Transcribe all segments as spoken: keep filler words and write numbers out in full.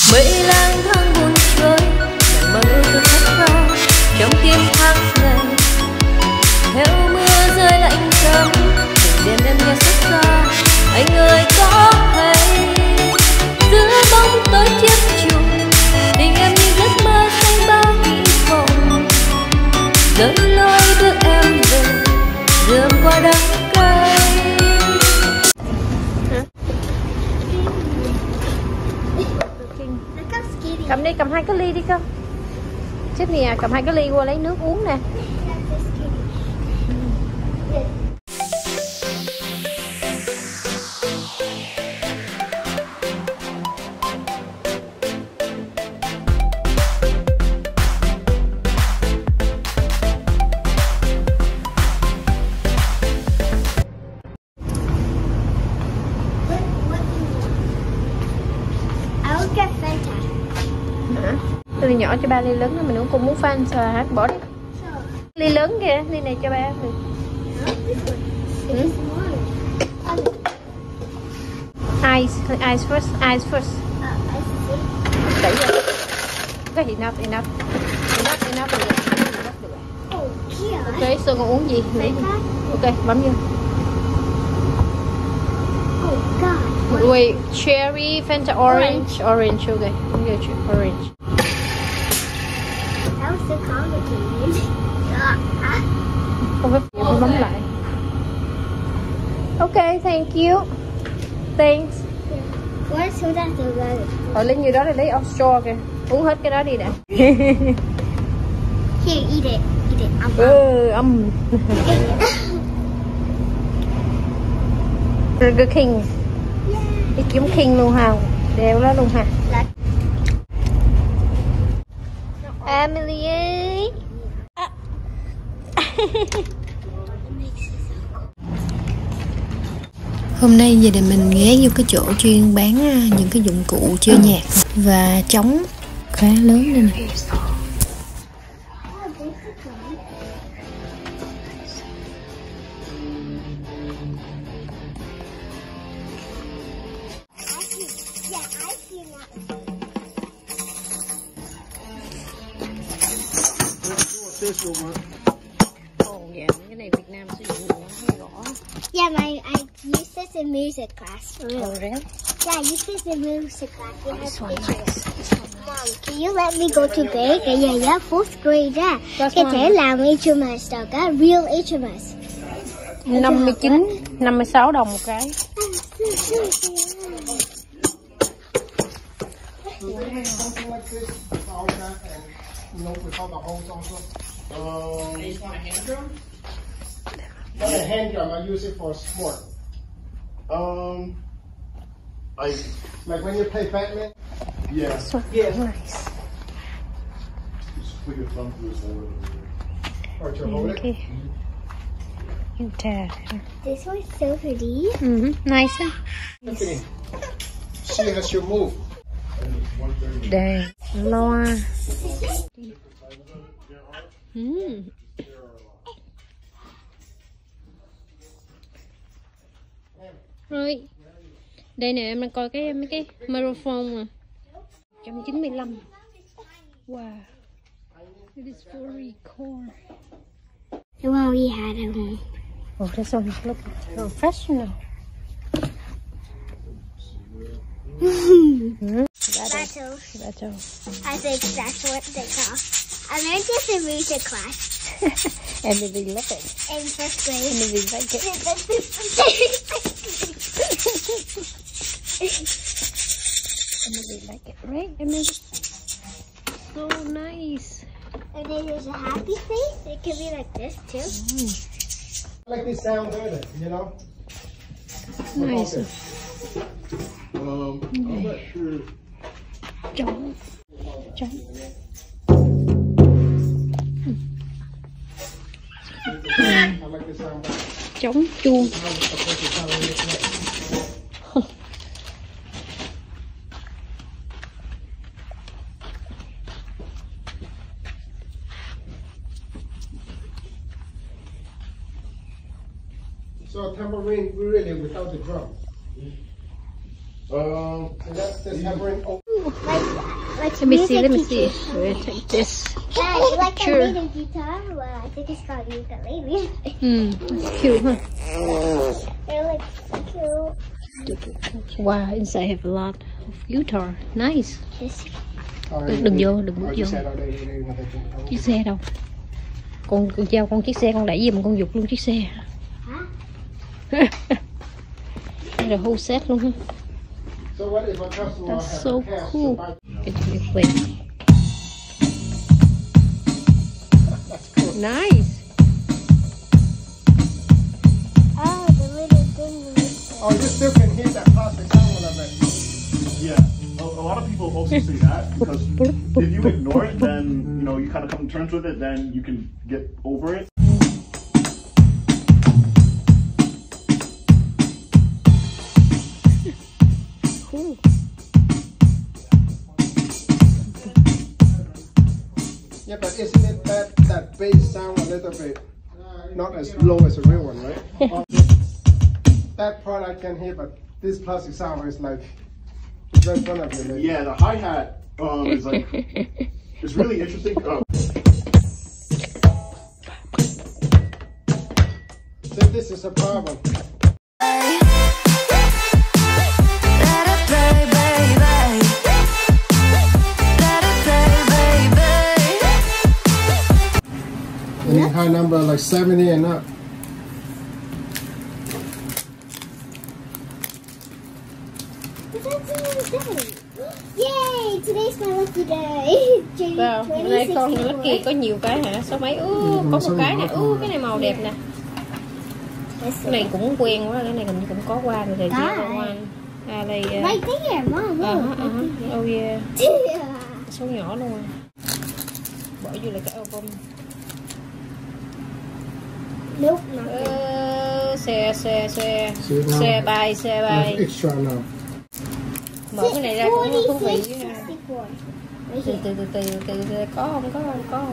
mây lang thang buồn trôi màng màng ưu tư khát khao trong tim tháng ngày theo mưa rơi lạnh cấm từng đêm em nghe xót xa anh ơi có hay giữa bóng tối chiếc trùng tình em như giấc mơ xanh bao hy vọng dẫn lối đưa em về dườm qua đắng cay. Cầm đi, cầm hai cái ly đi con. Chết nè, cầm hai cái ly qua lấy nước uống nè. Ly nhỏ cho ba, ly lớn đó mình uống. Cô muốn pha sao hả? Bỏ đi. Ly lớn kìa, ly này cho ba được. Ừ? Ice, ice first, ice first. Đẩy ra. Okay, enough, enough. Enough, enough được. Ok, Sơn con uống gì? Lấy. Ok, bấm vô. Wait, cherry, Fanta orange, orange, okay. Orange. Không phải phải bấm lại. Ok, thank you. Thanks. Rồi lấy như đó để lấy offshore kìa. Uống hết cái đó đi nè. Here, eat it. Eat it. Um. Ừ, âm. Burger King. Đi kiếm King luôn hả? Đeo đó luôn hả? Emily ơi. Hôm nay gia đình mình ghé vô cái chỗ chuyên bán những cái dụng cụ chơi nhạc và trống khá lớn đây nè. Ồ, dạ, cái này Việt Nam sử dụng nhiều hay rõ. Yeah, my I used this in music class. Oh, really? Yeah, I used this in music class. We have This one pictures. nice. Mom, can you let me go to bed? Yeah, yeah, yeah, fourth grade. Yeah, cái thể làm instruments đâu, cái real instruments. năm mươi chín, năm mươi sáu đồng một cái. You know, with all the holes also. Um, it's not a hand drum? Not a hand drum, I use it for sport. Um, like, like when you play Batman? Yeah. So yeah. Nice. Just put your thumb through his hole. Or to hold it. Okay. You dad. This one's so pretty. Mm-hmm. Nice. Huh? Okay. See how she move. Đây, loa. Mm. Rồi, đây nè, em đang coi cái mấy cái microphone mà một trăm chín mươi lăm. Wow, it is very cool. The one we had at home. Oh, this one looks professional. Mm. Battle. Battle. I think that's what they call. I learned this in music class. And they love it. In first grade. And they like it. And they like it, right? I mean, so nice. And then there's a happy face. It can be like this too. Mm. I like this sound better, you know? Nice. Okay. Um, I'm not sure. Trống. Trống. I like this sound better. Trống chuông. So a tambourine really without the drum. Um, so that's the tambourine. Oh. Like like Let me see, music let me teacher. see. We'll take this. Yeah, you like Sure. the little guitar? Well, I think it's called ukulele. Hmm, that's cute, huh? They're like so cute. Wow, inside have a lot of guitar. Nice. This Alright, Đừng vô, đừng ở bước chiếc vô. xe đâu đây, đây, đây, người ta chụp. Chiếc xe đâu? Con, con giao con chiếc xe, con đẩy giùm con giục luôn chiếc xe. Hả? Đây là whole set luôn ha. So what if a customer That's has so a cash cool. to buy? Cái gì vậy? Nice. Oh, the little thing. Oh, you still can hear that plastic sound a little bit. Yeah, a, a lot of people also say that because if you ignore it, then you know you kind of come to terms with it. Then you can get over it. Cool. Yeah, but isn't it that that bass sound a little bit not as low as a real one, right? That part I can hear, but this plastic sound is like right in front of you. Like, Yeah, the hi hat um, is like it's really interesting. Uh, so this is a problem. You need high number like seventy and up. Yay! Today's my lucky day. June Wow, bữa nay con Lucky có nhiều cái hả? Số mấy? Ú, Ừ, có số một cái nhỏ nè. thôi. Ú, cái này màu đẹp nè. Cái này cũng quen quá, cái này hình như cũng có qua rồi. Rồi Có. qua à, đây. Right there, Mom. Ờ, Look. ờ, ờ. Oh yeah. Yeah. Số nhỏ luôn rồi. Bỏ vô lại cái album. Nope, not there. Ờ, xe, xe, xe. See it now? Xe bay, xe That's bay. extra now. Mở cái này ra cũng thú vị. forty-six, sixty-four. Right Từ here. từ từ từ từ từ có không có không có không.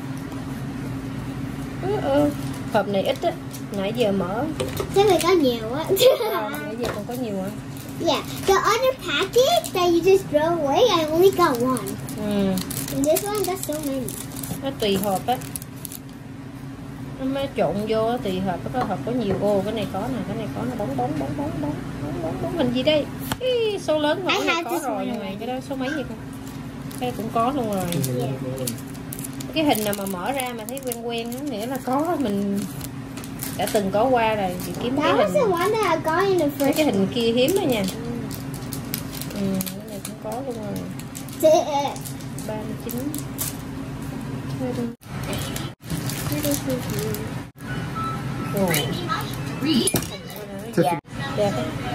Ừ, ừ. Hộp này ít á, nãy giờ mở. Chắc là có nhiều á. Nãy giờ còn có nhiều hả? Yeah, the other package that you just throw away, I only got one. Ừ. And this one got so many. Nó tùy hộp á, nó mới trộn vô á, tùy hộp. Có hộp có nhiều. Ô, cái này có nè, cái này có nè. Bóng bóng bóng bóng bóng bóng bóng bóng hình gì đây? Ý, số lớn mà I cái này have có this rồi one nhưng mà already. cái đó số mấy vậy con? Cái cũng có luôn rồi. Cái hình nào mà mở ra mà thấy quen quen á, nghĩa là có mình đã từng có qua rồi thì kiếm cái That was hình. the one that I got in the Mấy first cái hình kia hiếm đó nha. Ừ, cái này cũng có luôn rồi. one. ba mươi chín. Ồ. Dạ, đẹp.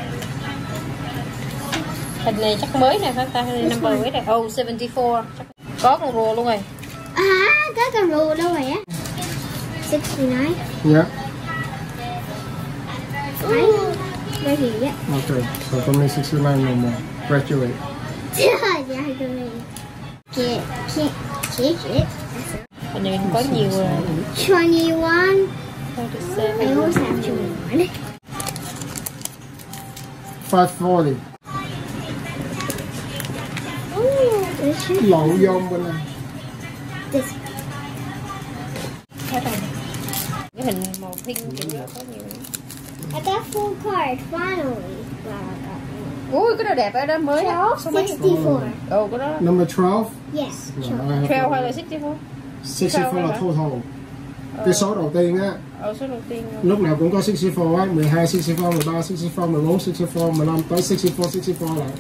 Hình này chắc mới nè, phải ta number mới này. Oh, seventy-four. Chắc có con rùa luôn rồi. Ah, got the roll over here. sixty-nine. Yeah. Right? Right here, yeah. Okay. So for me, sixty-nine no more. Graduate. Yeah, I can can't, can't kick it. Hình này có nhiều rồi. twenty-one. I thirty-seven. always have twenty-one. five forty. Oh, this should Lộn vô bên này. this. Hết rồi. Cái hình màu pink kiểu đó có nhiều. I got full card finally. Wow, I got Ui, cái đó đẹp ở đó mới đó. Số mấy? sixty-four. Ồ, cái đó. Number twelve. Yes. No, Sure. I have Trail to- hay là sixty-four? sixty-four là total. Cái số đầu tiên á, Ờ, số đầu tiên. lúc nào cũng có sixty-four á, mười hai, sixty-four, mười ba, sixty-four, mười bốn, sixty-four, mười lăm tới sixty-four, sixty-four lại.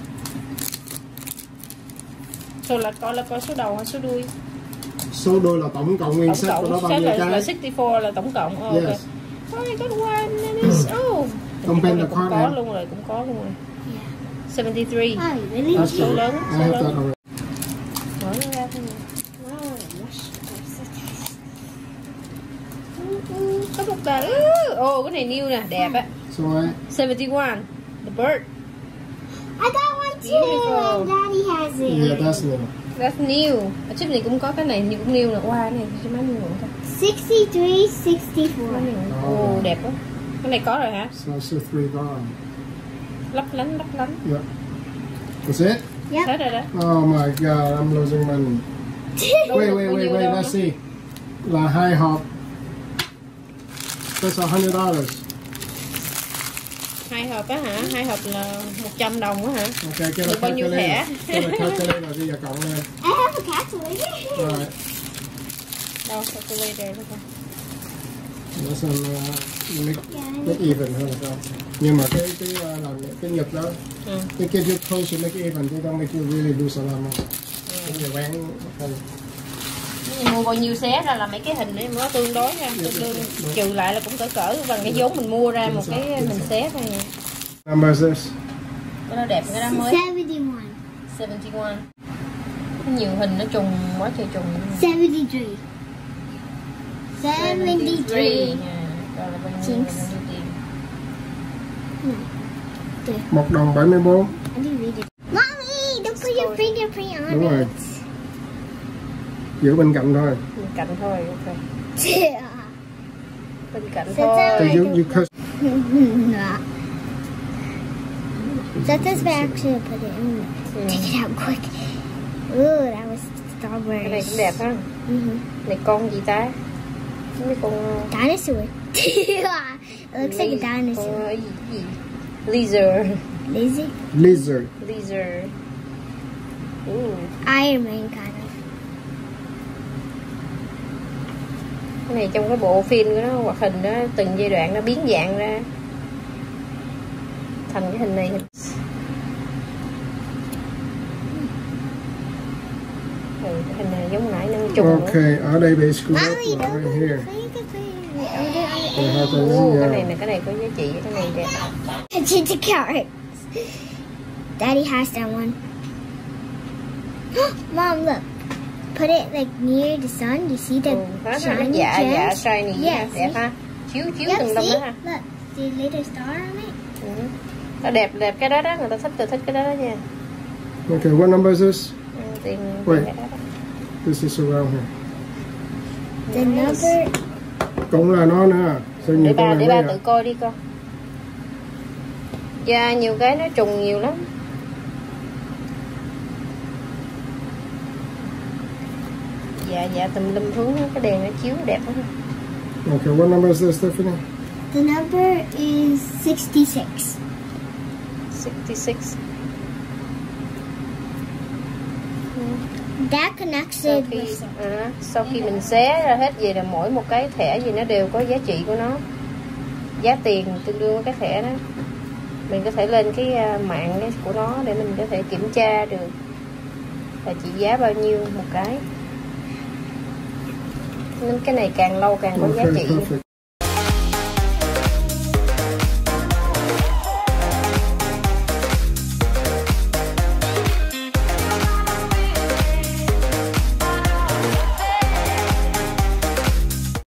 Số là coi là coi số đầu hay số đuôi? Số đôi là tổng cộng nguyên Tổng set của nó cộng bao sẽ nhiêu là, là cái? sixty-four là tổng cộng. Oh, Yes. okay. Oh, I got one and it's oh. Không Cái pen này the cũng card có nè. luôn rồi, cũng có luôn rồi. seventy-three. Oh, you really? That's Số good. lớn, I số have lớn. that already. Mở nó ra thôi. Wow, mush. Ừ, có một tờ. Ồ, cái này new nè, đẹp á. So I, seventy-one. The bird. I got one too. Beautiful. And Daddy has it. yeah, that's new. That's new. Ở trước này cũng có cái này, cũng new nè. Wow, cái này cho má nhiều ta. sixty-three, sixty-four. Má nhiều. Ồ, đẹp quá. Cái này có rồi hả? So I see three gone. Lấp lánh, lấp lánh. Yeah. That's it? Yep. Hết rồi đó. Oh my god, I'm losing money. Wait, wait, wait, wait, let's see. Là hai hộp. That's a hundred dollars. Hai hộp á hả? Hai hộp là một trăm đồng á hả? Ok, cái Được là bao nhiêu thẻ? Cái là calculator rồi, bây giờ cộng lên. I have a calculator. Rồi. Đâu, calculator đó con. Nó xem uh, make, make even hơn sao? Nhưng mà cái cái uh, làm cái nhật đó, Ừ. cái cái you close to make even, they don't make you really lose a lot more. Cái nhiều bán hơn. Mình mua bao nhiêu xé ra là mấy cái hình đấy nó tương đối ra, tương đương trừ lại là cũng cỡ cỡ bằng cái vốn mình mua ra một cái mình xé thôi. Number is this? Cái đó đẹp, cái đó mới. Seventy-one. seventy-one. Có nhiều hình nó trùng quá trời trùng. Seventy-three. Seventy-three. Rồi là bao nhiêu? Jinx. Một đồng bảy mươi bốn. I didn't read it. Mommy, don't put your fingerprint on Đúng rồi. it. Giữ bên cạnh thôi. Bên cạnh thôi, ok. Yeah. Bên cạnh Sit thôi. down. So you you cut. Set this back to put it in. Take it out quick. Ooh, that was Cái này strawberries. cũng đẹp ha. Mm-hmm. Này con gì ta? Mấy con Dinosaur. It looks like a dinosaur. con gì, gì? Lizard. Lizzie? Lizard. Lizard. Ooh. Iron Man kind of. Cái này trong cái bộ phim của nó hoạt hình đó, từng giai đoạn nó biến dạng ra thành cái hình này. Ừ, cái hình này giống nãy nó trùng nữa. Ok, ở đây bị screw Mommy, up don't right put here. your fingerprint. Oh, there Rồi hai are tay Ồ, lên cái này nhau. nè, cái này có giá trị, cái này đẹp. Change the carrots. Daddy has that one. Mom, look. Put it like near the sun. You see the Ừ, đó, nó shiny dạ dạ gems? shiny Yeah, đẹp see? ha, chiếu chiếu Yep, từng lông see? đó ha. Look, the little star on it. Ừ. Nó đẹp đẹp cái đó đó, người ta thích người thích cái đó đó nha. Ok, what number is this? Ừ, tiền Wait. cái đó đó. This is around here. The number. Cũng là nó nữa. Sao Để nhiều ba con để này ba vậy? tự coi đi con. Dạ nhiều cái nó trùng nhiều lắm. Dạ dạ tùm lum thứ cái đèn nó chiếu đẹp lắm. Ok, what number is this, Stephanie? The number is sixty-six. sixty-six. That connects Sau it khi, with. à, sau khi mình xé ra hết gì là mỗi một cái thẻ gì nó đều có giá trị của nó, giá tiền tương đương với cái thẻ đó. Mình có thể lên cái mạng của nó để mình có thể kiểm tra được là trị giá bao nhiêu một cái, nên cái này càng lâu càng có giá Okay, trị. perfect.